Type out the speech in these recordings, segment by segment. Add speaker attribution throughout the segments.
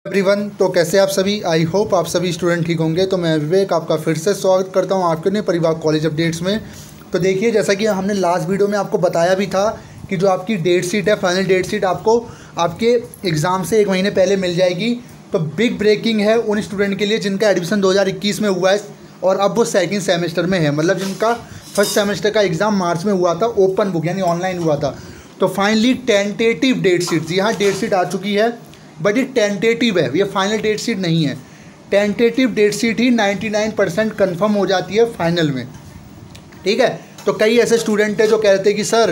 Speaker 1: Everyone, तो कैसे आप सभी। आई होप आप सभी स्टूडेंट ठीक होंगे। तो मैं विवेक आपका फिर से स्वागत करता हूं आपके नए परिवार कॉलेज अपडेट्स में। तो देखिए, जैसा कि हमने लास्ट वीडियो में आपको बताया भी था कि जो आपकी डेट शीट है, फाइनल डेट शीट आपको आपके एग्ज़ाम से 1 महीने पहले मिल जाएगी। तो बिग ब्रेकिंग है उन स्टूडेंट के लिए जिनका एडमिशन 2021 में हुआ है और अब वो सेकेंड सेमेस्टर में है, मतलब जिनका फर्स्ट सेमेस्टर का एग्ज़ाम मार्च में हुआ था, ओपन बुक यानी ऑनलाइन हुआ था। तो फाइनली टेंटेटिव डेट शीट, जी हाँ, डेट शीट आ चुकी है, बट ये टेंटेटिव है, ये फाइनल डेट शीट नहीं है। टेंटेटिव डेट शीट ही 99% कन्फर्म हो जाती है फाइनल में, ठीक है। तो कई ऐसे स्टूडेंट हैं जो कह रहे थे कि सर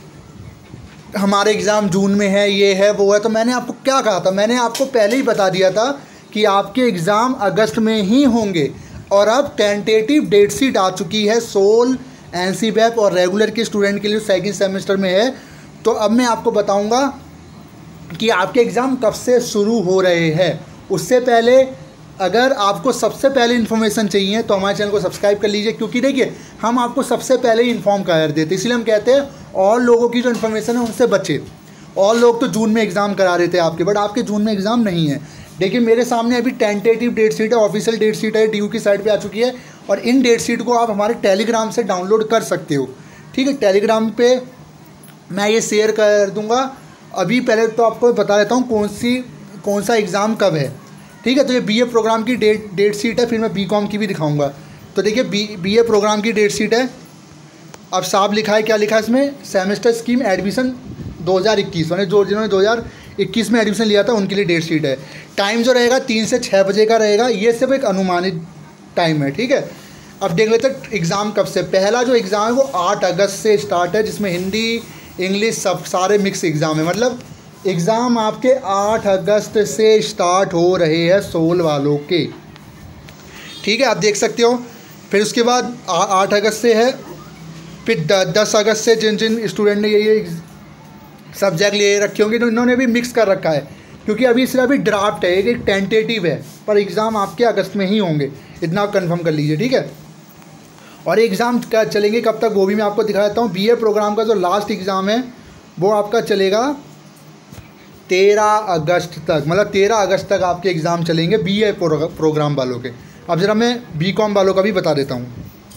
Speaker 1: हमारे एग्ज़ाम जून में है, ये है वो है। तो मैंने आपको क्या कहा था, मैंने आपको पहले ही बता दिया था कि आपके एग्ज़ाम अगस्त में ही होंगे। और अब टेंटेटिव डेट शीट आ चुकी है सोल, एनसीबैप और रेगुलर के स्टूडेंट के लिए सेकेंड सेमेस्टर में है। तो अब मैं आपको बताऊँगा कि आपके एग्ज़ाम कब से शुरू हो रहे हैं। उससे पहले अगर आपको सबसे पहले इन्फॉर्मेशन चाहिए तो हमारे चैनल को सब्सक्राइब कर लीजिए, क्योंकि देखिए हम आपको सबसे पहले ही इन्फॉर्म कर देते, इसलिए हम कहते हैं और लोगों की जो इन्फॉर्मेशन है उनसे बचे। और लोग तो जून में एग्ज़ाम करा रहे थे आपके, बट आपके जून में एग्ज़ाम नहीं है। देखिए मेरे सामने अभी टेंटेटिव डेट शीट है, ऑफिशियल डेट शीट है, DU की साइट पर आ चुकी है। और इन डेट शीट को आप हमारे टेलीग्राम से डाउनलोड कर सकते हो, ठीक है। टेलीग्राम पर मैं ये शेयर कर दूँगा। अभी पहले तो आपको बता देता हूँ कौन सा एग्ज़ाम कब है, ठीक है। तो ये BA प्रोग्राम की डेट शीट है, फिर मैं BCom की भी दिखाऊंगा। तो देखिए BA प्रोग्राम की डेट शीट है। अब साफ लिखा है, क्या लिखा है इसमें, सेमेस्टर स्कीम एडमिशन 2021, यानी जिन्होंने 2021 में एडमिशन लिया था उनके लिए डेट शीट है। टाइम जो रहेगा 3 से 6 बजे का रहेगा, ये सिर्फ एक अनुमानित टाइम है, ठीक है। अब देख लेते हैं एग्ज़ाम कब से। पहला जो एग्ज़ाम है वो 8 अगस्त से स्टार्ट है, जिसमें हिंदी इंग्लिश सब सारे मिक्स एग्ज़ाम है। मतलब एग्ज़ाम आपके 8 अगस्त से स्टार्ट हो रहे हैं सोल वालों के, ठीक है, आप देख सकते हो। फिर उसके बाद 8 अगस्त से है, फिर 10 अगस्त से जिन स्टूडेंट ने ये सब्जेक्ट ले रखे होंगे तो इन्होंने भी मिक्स कर रखा है, क्योंकि अभी सिर्फ अभी ड्राफ्ट है, एक टेंटेटिव है, पर एग्ज़ाम आपके अगस्त में ही होंगे, इतना आप कन्फर्म कर लीजिए, ठीक है। और एग्ज़ाम क्या चलेंगे कब तक वो भी मैं आपको दिखा देता हूँ। BA प्रोग्राम का जो लास्ट एग्ज़ाम है वो आपका चलेगा 13 अगस्त तक, मतलब 13 अगस्त तक आपके एग्ज़ाम चलेंगे BA प्रोग्राम वालों के। अब ज़रा मैं BCom वालों का भी बता देता हूँ।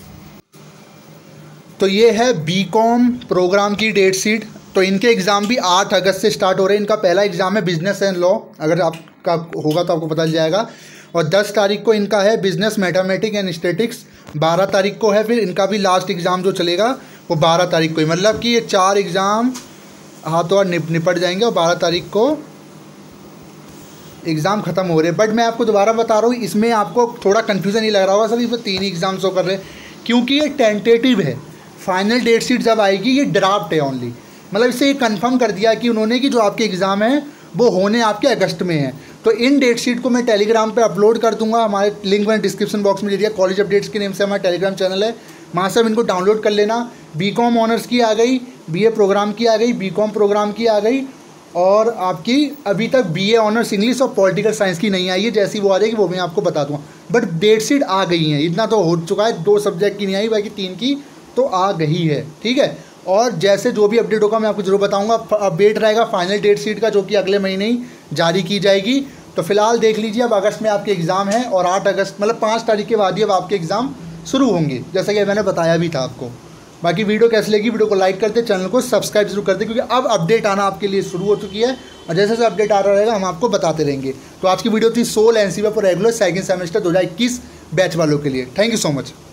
Speaker 1: तो ये है BCom प्रोग्राम की डेट शीट। तो इनके एग्ज़ाम भी 8 अगस्त से स्टार्ट हो रहे हैं। इनका पहला एग्ज़ाम है बिजनेस एंड लॉ, अगर आपका होगा तो आपको पता चल जाएगा। और 10 तारीख को इनका है बिजनेस मैथमेटिक्स एंड स्टैटिक्स, 12 तारीख को है फिर इनका भी लास्ट एग्ज़ाम जो चलेगा वो 12 तारीख को ही। मतलब कि ये 4 एग्ज़ाम हाथों हाथ निपट जाएंगे और 12 तारीख को एग्ज़ाम ख़त्म हो रहे हैं। बट मैं आपको दोबारा बता रहा हूँ, इसमें आपको थोड़ा कन्फ्यूज़न ही लग रहा होगा सर, इसमें 3 ही एग्ज़ाम शो कर रहे हैं, क्योंकि ये टेंटेटिव है। फाइनल डेट शीट जब आएगी ये ड्राफ्ट है ओनली, मतलब इससे ये कन्फर्म कर दिया कि उन्होंने कि जो आपके एग्ज़ाम है वो होने आपके अगस्त में है। तो इन डेट शीट को मैं टेलीग्राम पे अपलोड कर दूंगा, हमारे लिंक मैंने डिस्क्रिप्शन बॉक्स में दे दिया। कॉलेज अपडेट्स के नेम से हमारा टेलीग्राम चैनल है, वहाँ से आप इनको डाउनलोड कर लेना। BCom ऑनर्स की आ गई, BA प्रोग्राम की आ गई, BCom प्रोग्राम की आ गई, और आपकी अभी तक BA ऑनर्स इंग्लिश और पॉलिटिकल साइंस की नहीं आई है। जैसी वो आ जाएगी वो मैं आपको बता दूँगा। बट डेट शीट आ गई है, इतना तो हो चुका है। 2 सब्जेक्ट की नहीं आई, बाकी 3 की तो आ गई है, ठीक है। और जैसे जो भी अपडेट होगा मैं आपको जरूर बताऊंगा। अपडेट रहेगा फाइनल डेट शीट का, जो कि अगले महीने ही जारी की जाएगी। तो फिलहाल देख लीजिए, अब अगस्त में आपके एग्ज़ाम है और 8 अगस्त मतलब 5 तारीख के बाद ही अब आपके एग्ज़ाम शुरू होंगे, जैसा कि मैंने बताया भी था आपको। बाकी वीडियो कैसी लगी, वीडियो को लाइक कर दे, चैनल को सब्सक्राइब जरूर कर दे, क्योंकि अब अपडेट आना आपके लिए शुरू हो चुकी है और जैसे जैसे अपडेट आ रहा रहेगा हम आपको बताते रहेंगे। तो आज की वीडियो थी सोल, एनसीबैप और रेगुलर सेकेंड सेमेस्टर 2021 बैच वालों के लिए। Thank you so much.